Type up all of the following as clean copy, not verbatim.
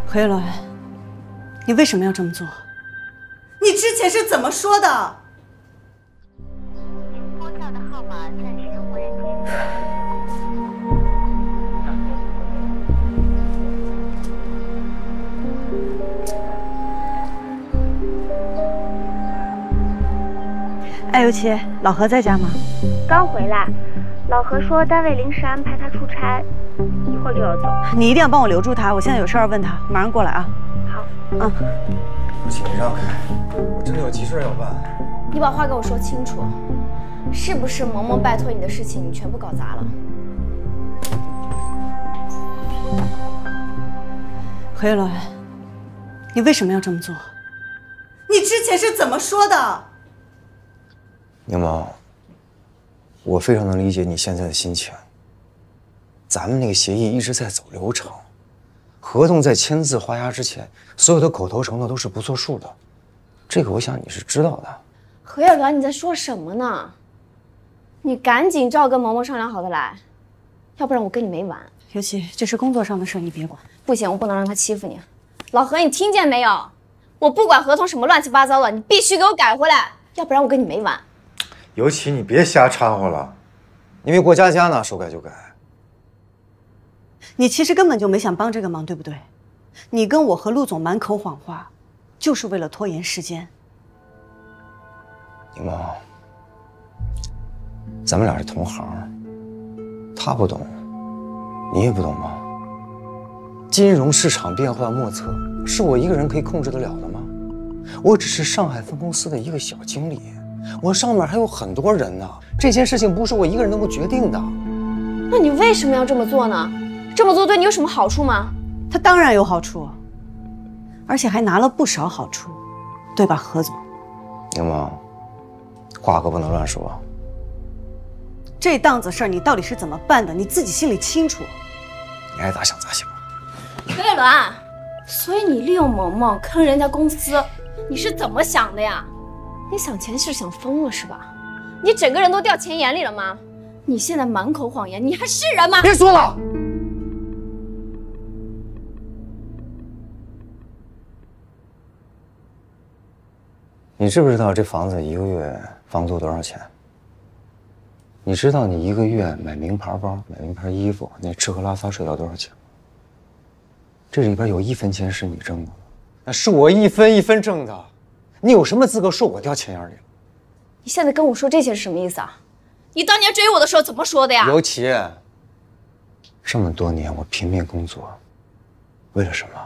何叶鸾，你为什么要这么做？你之前是怎么说的？ 您拨叫的号码暂时无人接听。 哎，尤琪，老何在家吗？ 刚回来，老何说单位临时安排他出差，一会儿就要走。 你一定要帮我留住他，我现在有事儿问他，马上过来啊。 好。 嗯。 请你让开，我真的有急事要办。 你把话给我说清楚，是不是萌萌拜托你的事情你全部搞砸了？ 何叶鸾，你为什么要这么做？你之前是怎么说的？ 柠檬，我非常能理解你现在的心情。咱们那个协议一直在走流程，合同在签字画押之前，所有的口头承诺都是不作数的，这个我想你是知道的。 何叶鸾，你在说什么呢？你赶紧照跟萌萌商量好的来，要不然我跟你没完。 尤其这是工作上的事，你别管。 不行，我不能让他欺负你。老何，你听见没有？我不管合同什么乱七八糟的，你必须给我改回来，要不然我跟你没完。 尤其你别瞎掺和了，因为过家家呢，说改就改。 你其实根本就没想帮这个忙，对不对？你跟我和陆总满口谎话，就是为了拖延时间。 柠檬，咱们俩是同行，他不懂，你也不懂吗？金融市场变幻莫测，是我一个人可以控制得了的吗？我只是上海分公司的一个小经理，我上面还有很多人呢。这件事情不是我一个人能够决定的。 那你为什么要这么做呢？这么做对你有什么好处吗？ 他当然有好处，而且还拿了不少好处，对吧，何总？ 柠檬，话可不能乱说。 这档子事儿你到底是怎么办的？你自己心里清楚。 你爱咋想咋想。 何叶鸾，所以你利用萌萌坑人家公司，你是怎么想的呀？你想钱是想疯了是吧？你整个人都掉钱眼里了吗？你现在满口谎言，你还是人吗？ 别说了。你知不知道这房子一个月房租多少钱？你知道你一个月买名牌包、买名牌衣服，那吃喝拉撒睡要多少钱吗？这里边有1分钱是你挣的吗？那是我一分一分挣的，你有什么资格说我掉钱眼里了？ 你现在跟我说这些是什么意思啊？你当年追我的时候怎么说的呀？ 尤其，这么多年我拼命工作，为了什么？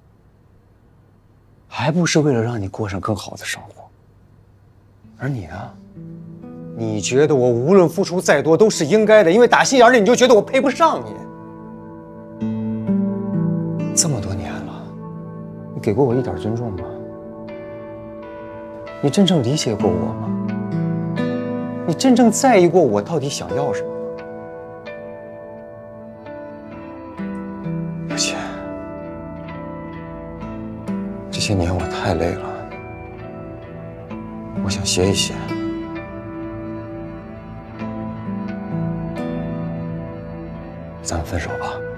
还不是为了让你过上更好的生活。而你呢？你觉得我无论付出再多都是应该的，因为打心眼里你就觉得我配不上你。这么多年了，你给过我一点尊重吗？你真正理解过我吗？你真正在意过我到底想要什么吗？尤其，这些年我太累了，我想歇一歇。咱们分手吧。